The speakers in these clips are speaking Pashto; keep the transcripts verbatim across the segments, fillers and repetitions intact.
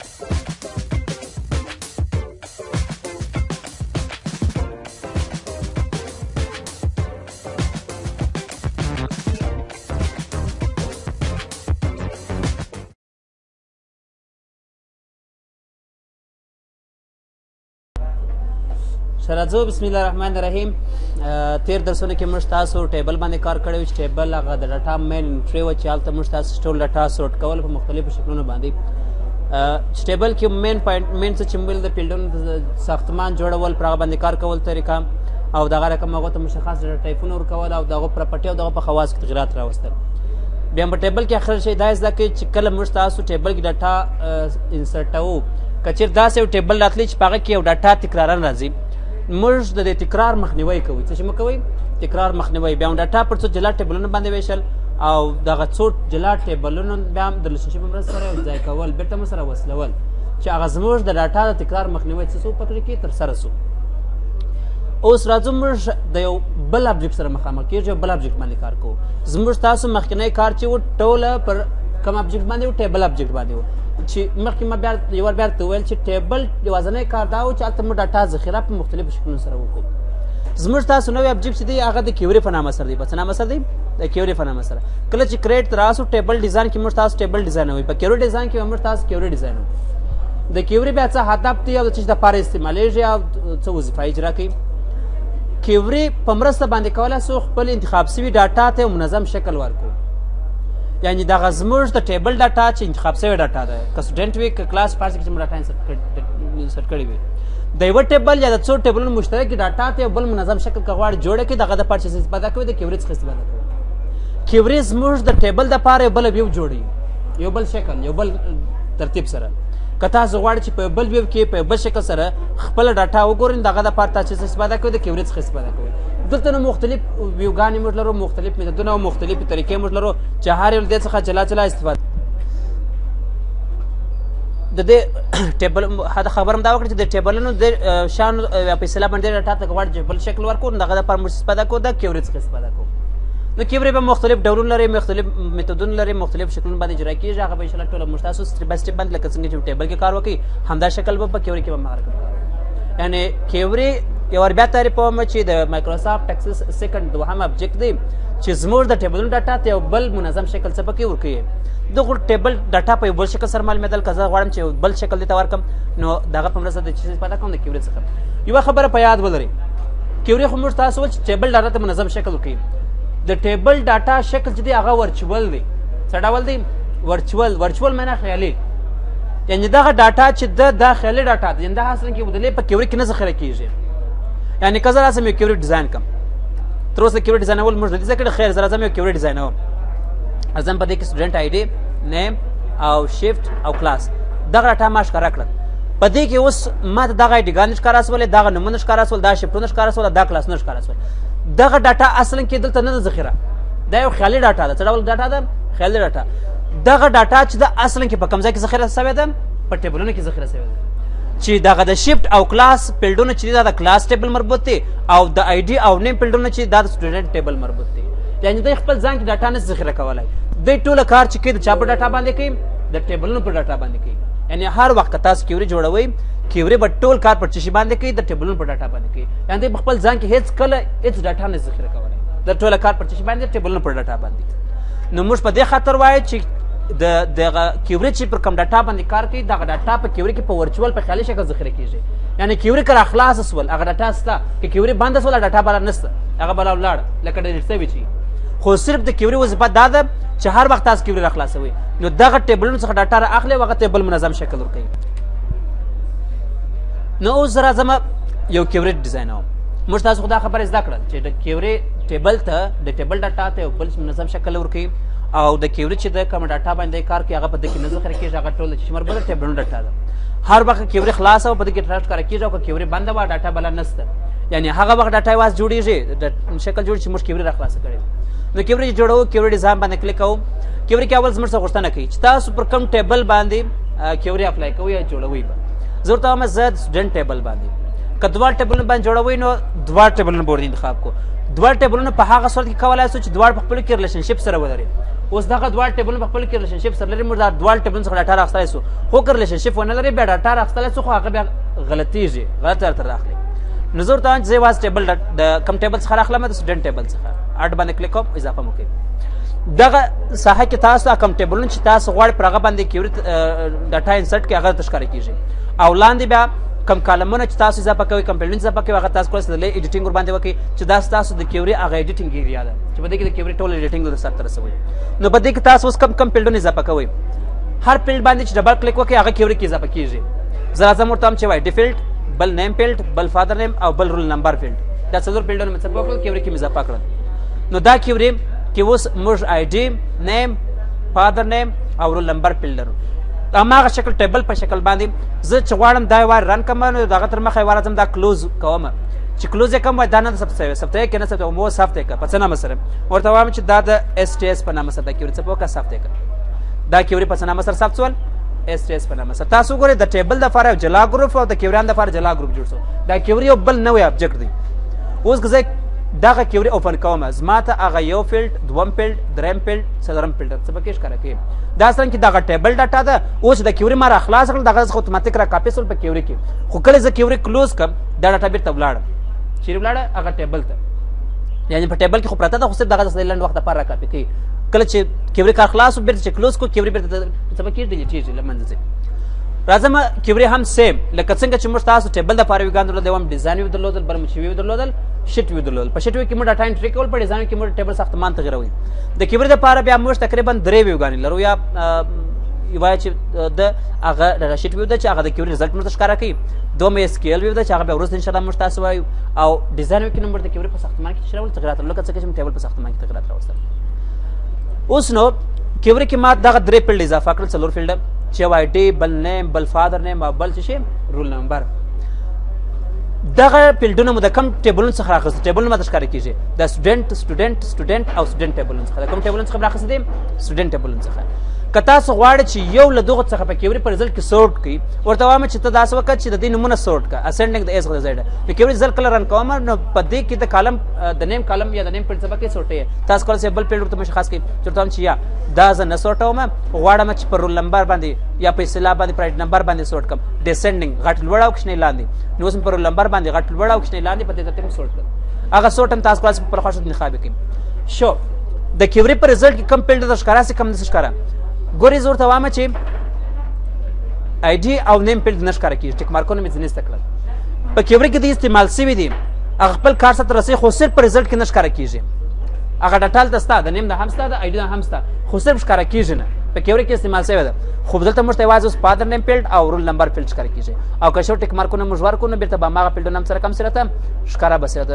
راځو بسم الله الرحمن الرحیم. تیر درسونه کې موږ تاسو ټیبل باندې کار کړی و چې ټیبل هغه د ډاټا مین انټري وه چې هلته موږ تاسو ټول ډاټا سورټ کول په مختلفو شکلونو باندې. چې ټیبل کې مین پوینټ مین څه چې موږ د فیلډونو د ساختمان جوړول پر هغه باندې کار کول طریقه او دغه رقم هغو ته مشخص ډاټا ټایپونه ورکول او دغه پراپرټي او دغه په خواص کې تغیرات راوستل. بیا په ټیبل کې اخر شی دا زده کړئ چې کله موږ تاسو ټیبل کې ډاټا انسرټوو که چېرې داسې یو ټیبل راتلی چې په هغه کې یو ډاټا تکرارا راځي موږ د تکرار مخنیوی کوو. څه چې موږ کوئ تکرار مخنیوی. بیا هم ډاټا پر څو جلا ټیبلونو باندې ویشل او دغه څو جلا ټیبلونو بیا هم د ریلیشنشپ په مرسته سره یو ځای کول بېرته مو سره وصلول چې هغه زموږ د ډاټا د تکرار مخنیوی څه څو پکې کې ترسره سو. اوس راځو موږ د یو بل ابجکټ سره مخامخ کېږو یو بل ابجکټ باندې کار کوو. زموږ تاسو مخکینی کار چې و ټوله پر کوم ابجکټ باندې و ټیبل ابجکټ باندې و چې مخکې ما بیا یو وار بیا درته وویل چې ټیبل یوازینی کار دا و چې هلته موږ ډاټا ذخیره په مختلفو شکلونو سره وکړو. زموږ تاسو نوی ابجکټ چې دی هغه د کیوري په نامه سره دی. په څه نامه سره دی؟ د کیوري په نامه سره. کله چې کریټ ته راسو ټیبل ډیزاین کې موږ تاسو ټیبل ډیزاینوي. په کیوري ډیزاین کې موږ تاسو کیوري ډیزاینوو. د کیوري بیا څه هدف دی او د څه دپاره استعمالیږي او څه وظیفه اجرا کوي. کیوري په مرسته باندې کولی سو خپل انتخاب سوي ډاټا ته منظم شکل ورکړو. یعنی دغه زموږ د ټیبل ډاټا چې انتخاب سوی ډاټا ده که سټوډنټ وي که کلاس پارس کې چې موږ ډاټا سیټ کړې وي د یوه ټیبل یا د څو ټیبلونو مشترکې ډاټا ته یو بل منظم شکل که غواړي جوړه کړي دغه دپاره چې استفاده کوي د کیوري څخه استفاده کوي. کیوري زموږ د ټیبل دپاره یو بل ویو جوړوي یو بل شکل یو بل ترتیب سره. که تاسو غواړئ چې په یو بل ویو کې په یو بل شکل سره خپله ډاټا وګورئ دغه دپاره تاسو چې استفاده کوئ د کیوري څخه استفاده کوئ. دلته نو مختلف ویوګانې موږ لرو مختلف میتودونه او مختلفې طریقې موږ لرو چې هر یو له دې څخه جلا جلا استفاده. د دې ټیبل خبر هم دا وکړه چې د ټیبلونو د شانو یا په اصطلاح باندې ډاټا ته که غواړو چې بل شکل ورکړو نو دغه دپاره موږ استفاده کوو د کیوري څخه استفاده کوو. نو کیوري به مختلف ډولونه لري مختلف میتودونه لري مختلف شکلونه باندې اجرا کېږي. هغه به انشاءالله ټوله موږ تاسو سټپ بای سټپ باندې لکه څنګه چې ټیبل کې کار وکړي همدا شکل به په کیوري کې به مهار کړو. یعنې کیوري یو ور بیا تعریفوم چې د مایکروسافټ ټکسس سیکنډ دوهم ابجکټ دی چې زموږ د ټیبلونو ډاټا ته یو بل منظم شکل څه پکې ورکوي. دغه ټیبل ډاټا په یو بل شکل سره معلومېدل که زه غواړم چې یو بل شکل دې ته ورکړم نو دغه په مرسته د څه استفاده کوم د کیوري څخه. یوه خبره په یاد ولرئ کیوري خو موږ تاسو وویل چې ټیبل ډاټا ته منظم شکل ورکوي. د ټیبل ډاټا شکل چې دی هغه ورچول دی. څه ډول دی؟ ورچول. ورچول معنا خیالي. یعنې دغه ډاټا چې ده دا خیالي ډاټا ده یعنې دا اصلا کې ودلې په کیوري کې نه ذخیره کېږي. یعنې که زه راسم یو کیوري ډیزاین کړم تر اوسه کیوري ډیزاینول موږ نه دي زده کړي خیر زه راځم یو کیوري ډیزاینوم. راځم په دې کې سټوډنټ آی ډي نیم او شفټ او کلاس دغه ډاټا ما ښکاره کړل. په دې کې اوس ما ته دغه آی ډیګانې ښکاره سولې دغه نومونه ښکاره سول دا شفټونه ښکاره سول دا کلاسونه ښکاره سول. دغه ډاټا اصلا کې دلته نه ده ذخیره. دا یو خیالي ډاټا ده. څه ډول ډاټا ده؟ خیالي ډاټا. دغه ډاټا چې ده اصلا کې په کوم ځای کې ذخیره سوې ده؟ په ټیبلونو کې ذخیره سوې ده. چې دغه د شفټ او کلاس فیلډونه چې دا د کلاس ټیبل مربوط دي او د آی ډي او نیم فیلډونه چې دا د سټوډنټ ټیبل مربوط دي. یعنې دوی خپل ځان کې ډاټا نه ذخیره کولی. دوی ټوله کار چې کوي د چا په ډاټا باندې کوي؟ د ټیبلونو په ډاټا باندې کوي. یعنې هر وخت که تاسو کیوري جوړوئ کیوري به ټول کار پر څه شي باندې کوي؟ د ټیبلونو په ډاټا باندې کوي. یعنې دوی په خپل ځان کې هېڅ کله هېڅ ډاټا نه ذخیره کولی. د ټوله کار پر څه شي باندې؟ ټیبلونو په ډاټا باندې. نو موږ په دې خاطر وایو چې د دغه کیوري چې پر کوم ډاټا باندې کار کوي دغه ډاټا په کیوري کې په ورچول په خیالي شکل ذخیره کېږي. یعنې کیوري که راخلاصه سول هغه ډاټا شته که کیوري بنده سول ډاټا بله نشته هغه بله ولاړه لکه ډیلیټ سوي چې خو صرف د کیوري وظیفه دا ده چې هر وخت تاسو کیوري راخلاصوئ نو دغه ټیبلونو څخه ډاټا را اخلي او هغه ته بل منظم شکل ورکوي. نو اوس زه راځم یو کیوري ډیزاینوم. موږ تاسو خو دا خبره زده کړل چې د کیوري ټیبل ته د ټیبل ډاټا ته یو بل منظم شکل ورکوي او د کیوري چې د کوم ډاټا باندې کار کوي هغه په دې کې نه ذخیره کېږي. هغه ټول چې مربوطه ټیبلونو ډاټا ده. هر وخت کیوري خلاصه او په دې کې ټرسټ کار کېږي او که کیوري بنده وه ډاټا بله نشته. یعنې هغه وخت ډاټا یوازې جوړېږي د شکل جوړ چې موږ کیوري را خلاصه کړې. نو کیوري چې جوړوو کیوري ډیزاین باندې کلیک کوو. کیوري کې اول زموږ څخه غوښتنه کوي چې تاسو پر کوم ټیبل باندې کیوري اپلای کوئ یا جوړوئ به. زه ورته وایم زه د سټوډنټ ټیبل باندې که دواړه ټیبلونه باندې جوړوئ نو دواړه ټیبلونه به ورته انتخاب کړو. دواړه ټیبلونه په هغه صورت کې کولی شو چې دواړه په خپلو کې ریلیشنشپ سره ولري. اوس دغه دواړه ټیبلونه په خپلو کې ریلیشنشپ سره لري، موږ دا دواړه ټیبلونو څخه ډاټا راخیستلی سو، خو که ریلیشنشپ ونه لري بیا ډاټا راخیستلی سو خو هغه بیا غلطېږي، غلط درته راخلي. نو زه ورته وایم چې زه یوازې ټیبل د کوم ټیبل څخه راخلم؟ د سټوډنټ ټیبل څخه. اډ باندې کلیک کوم، اضافه مو کوي. دغه ساحه کې تاسو کوم ټیبلونه چې تاسو غواړئ پر هغه باندې کیوري ډاټا انسرټ کړئ هغه درته ښکاره کېږي، او لاندې بیا کم کالمونه چې تاسو اضافه کوئ، کم فیلډونه اضافه کوئ، هغه تاسو کولی شئ د ایډیټینګ ورباندې وکړئ چې دا ستاسو د کیوري هغه ایډیټینګ ایریا ده چې په دې کې د کیوري ټول ایډیټینګ در سرته رسوئ. نو په دې کې تاسو اوس کم کم فیلډونه اضافه کوئ، هر فیلډ باندې چې ډبل کلیک وکړئ هغه کیوري کې اضافه کېږي. زه راځم ورته وایم چې وایډي فیلډ، بل نیم فیلډ، بل فادر نیم او بل رول نمبر فیلډ، دا څلور فیلډونه مې څه وکړل کیوري کې مې اضافه کړل. نو دا کیوري کې اوس موږ آی ډي، نیم، فادر نیم او رول نمبر فیلډ لرو. هماغه شکل ټیبل په شکل باندې زه چې غواړم دا وار رن کړم نو د هغه تر مخه یې راځم دا کلوز کوم، چې کلوز یې کوم وایي دا نه ثبت شوی، ثبت یې که نه ثبت مو ثبت یې کړه په څه نامه سره. ورته وایم چې دا د ایس ټي ایس په نامه سره دا کیوري څه وکړه ثبت یې کړه. دا کیوري په څه نامه سره ثبت شول؟ ایس ټي ایس په نامه سره. تاسو وګورئ د ټیبل دپاره یو جلا ګروپ او د کیوریانو دپاره جلا ګروپ جوړ شو. دا کیوري یو بل نوی ابجکټ دی. اوس که زه دغه کیوري اوپن کوم زما ته هغه یو فیلډ، دوم فیلډ، دریم فیلډ، څلورم فیلډ څه پکې ښکاره کوي. دا اصلا کې دغه ټیبل ډاټا ده. اوس د کیوري ما را خلاص کړل دغه څخه اتوماتیک را کاپي شول په کیوري کې، خو کله زه کیوري کلوز کړم دا ډاټا بېرته ولاړه، چیرې ولاړه؟ هغه ټیبل ته، یعنې په ټیبل کې خو پرته ده خو صرف دغه د لنډ وخت لپاره را کاپي کوي. کله چې کیوري کار خلاص و بېرته چې کلوز کړو کیوري بېرته څه پکې ډیلیټېږي له منځه ځي. راځم کیوري هم سیم لکه څنګه چې موږ تاسو ټیبل دپاره ویګان درلودل، یو هم ډیزاین ویو درلودل، بل مچوي ویو درلودل، شیټ ویو درلودل. په شیټ ویو کې موږ ډاټا انټري کول، په ډیزاین کې موږ ټیبل ساختمان تغیروي. د کیوري دپاره بیا موږ تقریبا درې ویوګانې لرو، یا وایي چې د هغه شیټ ویو ده چې هغه د کیوري رزلټ موږ ته ښکاره کوي، دوم یې سکیل ویو ده چې هغه بیا وروسته انشاءالله موږ تاسو وایو، او ډیزاین ویو کې موږ د کیوري په ساختمان کې چې راولو تغیرات راولو، لکه څنګه چې موږ ټیبل په ساختمان کې تغیرات راوستل. اوس نو کیوري کې ما دغه درې فیلډ اضافه کړل، څلور فیلډه چې یو آی ډي، بل نیم، بل فادر نیم او بل څه شی رول نمبر. دغه فیلډونه مو د کم ټیبلونو څخه راخیستل، ټیبلونه ماته ښکاره کېږي د سټوډنټ، سټوډنټ، سټوډنټ او سټوډنټ ټیبلونو څخه. د کوم ټیبلونو څخه راخیستل دي؟ سټوډنټ ټیبلونو څخه. که تاسو غواړئ چې یو له دغو څخه په کیوري په رزلټ کې سورټ کړئ، ورته وایم چې ته داسې وکړه چې د دې نومونه سورټ کړه، اسنډنګ د ایس څخه د زیډ. نو کیوري رزلټ کله رن کوم نو په دې کې د کالم د نیم کالم یا د نیم فیلډ څخه کې سورټوي. تاسو کولی شئ بل فیلډ ورته مشخص کړئ چې ورته وایم چې یا دا زه نه سورټوم، غواړم چې په رول نمبر باندې یا په اصطلاح باندې په نمبر باندې سورټ کړم، ډیسنډنګ غټ لوړ او کوچنی لاندې. نو اوس مې په رول نمبر باندې غټ لوړ او کوچنی لاندې په دې ترتیب سورټ کړم. هغه سورټ هم تاسو کولی شئ په خوښه انتخاب کړئ. شو د کیوري په رزلټ کې کم فیلډ درته ښکاره شي، کم نشي ښکاره. ګورئ زه ورته وایم چې آی ډي او نیم فیلډ نه ښکاره کېږي، ټیک مارکونه مې ځینې ایسته کړل. په کیوري کې د استعمال شوي دي، هغه خپل کار سرته رسوي، خو صرف په رزلټ کې نه ښکاره کېږي. هغه ډاټا هلته شته، د نیم نه هم شته، د آی ډي نه هم شته، خو صرف ښکاره کېږي نه، په کیوري کې استعمال شوې ده. خو دلته موږ ته یوازې اوس فادر نیم فیلډ او رول نمبر فیلډ ښکاره کېږي، او که شو ټیک مارکونه موږ ورکړو نو بېرته به هماغه فیلډونه هم سره کم سرته ښکاره به سرته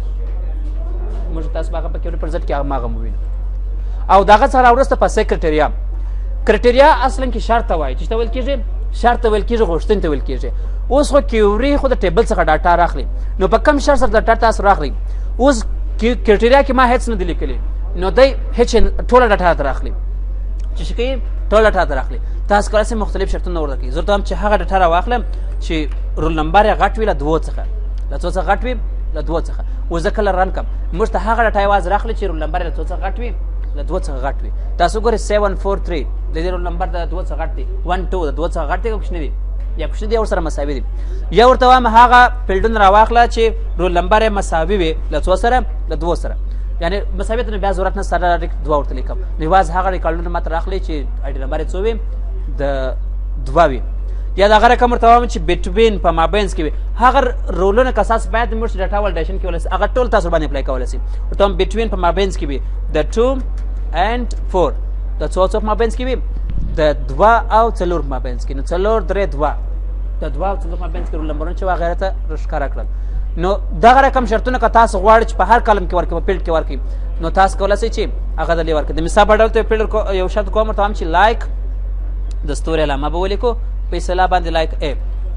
موږ تاسو به هغه په کیوري په رزلټ کې هماغه ووینو. او د هغه څخه راوروسته پسې کرټیریا. کرټیریا اصلا کې شرط ته وایي، چې ته ویل کېږي شرط ته ویل کېږي، غوښتنې ته ویل کېږي. اوس خو کیوري خو د ټیبل څخه ډاټا راخلي، نو په کم شرط سره ډاټا تاسو راخلي. اوس کرټیریا کې ما هېڅ نه دي لیکلي، نو دی هېڅ ټوله ډاټا راته راخلي، چې څه کوي ټوله ډاټا راته راخلي. تاسو کولی شئ مختلف شرطونه ورته کړئ. زه ورته وایم چې هغه ډاټا راواخلم چې رول نمبر یې غټ وي له دوو څخه، له څو څخه غټ وي، له دوو څخه. اوس زه کله رن کړم موږ ته هغه ډاټا یوازې راخلي چې رول نمبر یې له څو څخه غټ وي، له دوه څخه غټ وي. تاسو ګورئ سیون فور تھری د دې رول نمبر د دوه څخه غټ دی، ون ټو د دوه څخه غټ دی که کوچنی دی یا کوچنی دی یا ورسره مساوي دی. یا ورته وایم هغه فیلډونه راواخله چې رول نمبر یې مساوي وي له څو سره، له دوو سره، یعنې مساوي ته نو بیا ضرورت نشته ډایرکټ دوه ورته لیکم. نو یوازې هغه ریکارډونه ماته راخلي چې آی ډي نمبر یې څو وي، د دوه وي. یا د هغه رقم ورته وایم چې بټوین په مابینځ کې وي. هغه رولونه که اساس باید موږ ډاټا ولیډیشن کولی شي، هغه ټول تاسو باندې اپلای کولی شي. ورته وایم بټوین په مابینځ کې وي د ټو and four، د څو څو په مابینځ کې وي، د دوه او څلور په مابینځ کې. نو څلور درې دوه، د دوه او څلور په مابینځ کې رول نمبرونه چې هغه راته ښکاره کړل. نو دغه رقم شرطونه که تاسو غواړئ چې په هر کالم کې ورکړئ، په فیلډ کې ورکړئ، نو تاسو کولی شئ چې هغه دلې ورکړئ. د مثال په ډول ته فیلډ یو شرط کوم، ورته وایم چې لایک د ستوري علامه به ولیکو، په اصطلاح باندې لایک ا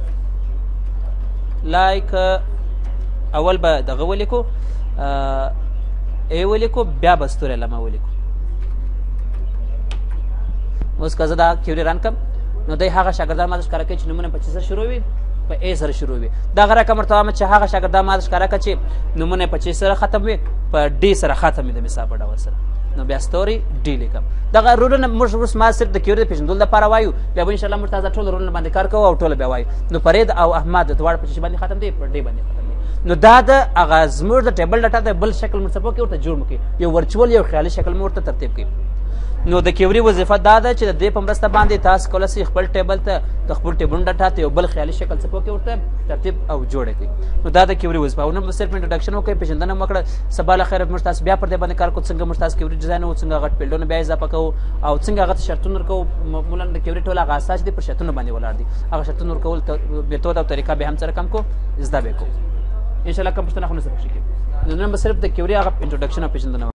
لایک اول به دغه ولیکو ا ولیکو، بیا به ستوري علامه ولیکو. اوس که زه دا کیوري رن کړم نو دی هغه شاګردان ماته ښکاره کوي چې نومونه په څه سره شروع وي، په په ا سره شروع وي دغه رقم ورته وایم چې هغه شاګردان ما ښکاره کړه چې نومونه په چې سره ختم وي په ډي سره ختم وي د مثال په ډول سره نو بیا ستوري ډي لیکم دغه رولونه موږ اوس ما صرف د کیوري د پېژندلو لپاره وایو بیا به انشاءالله موږ تازه ټول رولونه باندې کار کوو او ټوله بیا وایو نو فرید او احمد دواړه په چې باندې ختم دی په ډي باندې ختم دی نو دا د هغه زموږ د ټیبل ډاټا د بل شکل موږ څه کوو ورته جوړ مو کړي یو ورچوال یو خیالي شکل مو ورته ترتیب کړي نو د کیوري وظیفه دا ده چې د دې په مرسته باندې تاسو کولی شئ خپل ټیبل ته د خپل ټیبلونو ډاټا ته یو بل خیالي شکل څه کوي ورته ترتیب او جوړ کړئ نو دا د کیوري وظیفه او نن به صرف انټروډکشن وکړئ پېژندنه مو وکړه سبا له خیره موږ تاسو بیا پر دې باندې کار کوو څنګه موږ تاسو کیوري ډیزاین او څنګه هغه فیلډونه بیا اضافه کوو او څنګه هغه ته شرطونه ورکوو معمولا د کیوري ټول هغه اساس دي پر شرطونو باندې ولاړ دي هغه شرطونه ورکول میتود او طریقه به هم سره کم کو زده به کو انشاءالله کوم پوښتنه خو نه سره شي نو نن به صرف د کیوري هغه انټروډکشن او پېژندنه